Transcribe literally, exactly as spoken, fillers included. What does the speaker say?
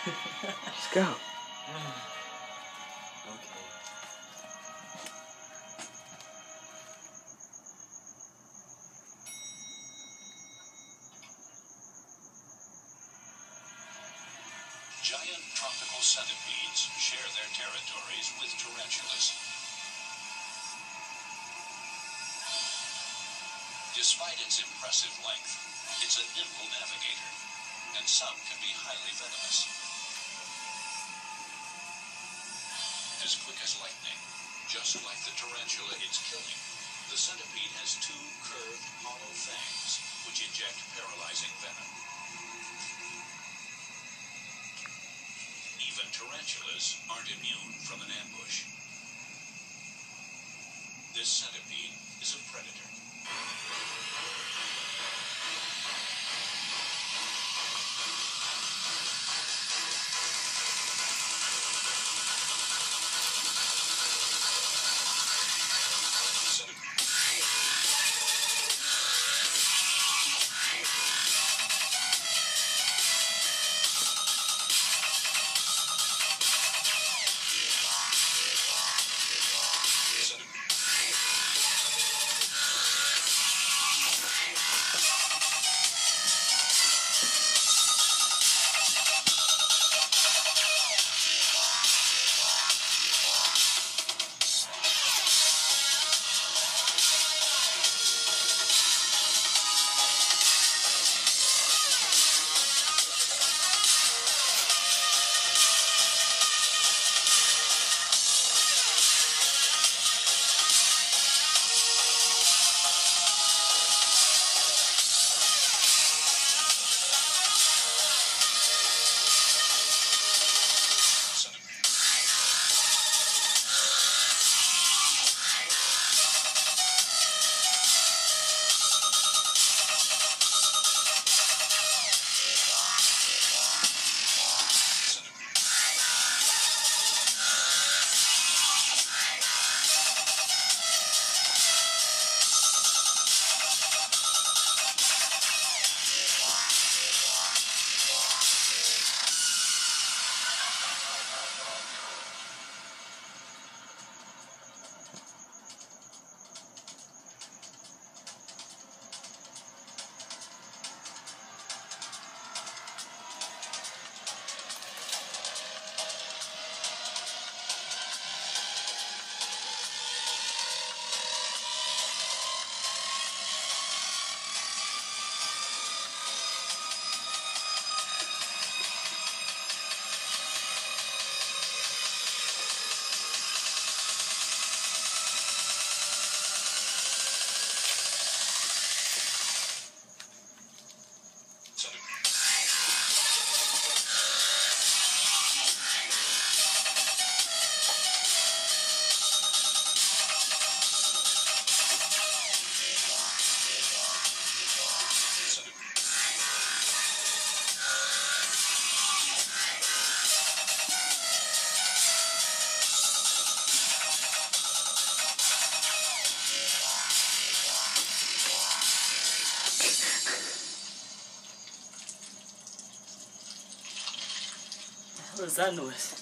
Just go. Okay. Giant tropical centipedes share their territories with tarantulas. Despite its impressive length, it's a nimble navigator, and some can be highly venomous. As quick as lightning, just like the tarantula it's killing, the centipede has two curved, hollow fangs, which inject paralyzing venom. Even tarantulas aren't immune from an ambush. This centipede is a predator. What was that noise?